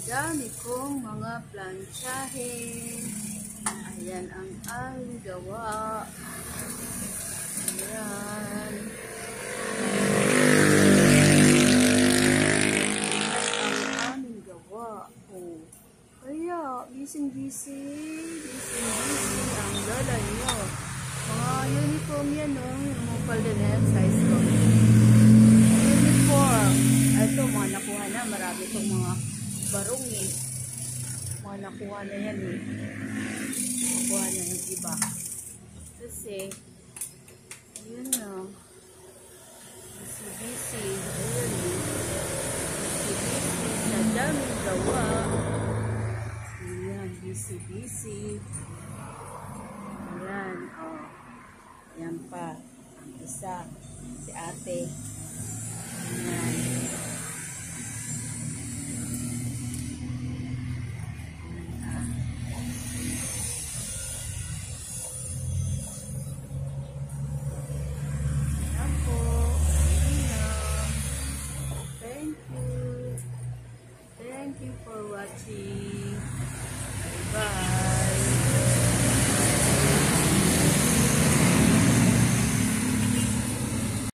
dami kong mga plantsahin. Ayan ang aming gawa. Ayan. Ayan ang aming gawa. Oh. Kaya, busy ang lola nyo. Mga uniform yan, no? Yung mga palda na yan, size ko. Uniform. Ito, mga nakuha na. Marami itong mga barong eh. Mga nakuha na yan eh. Nakuha na yung iba. Kasi, ayun na. Busy. Ayun eh. Busy. Sa daming gawa. Ayan, busy. Ayan, oh. Ayan pa. Ang isa, si ate.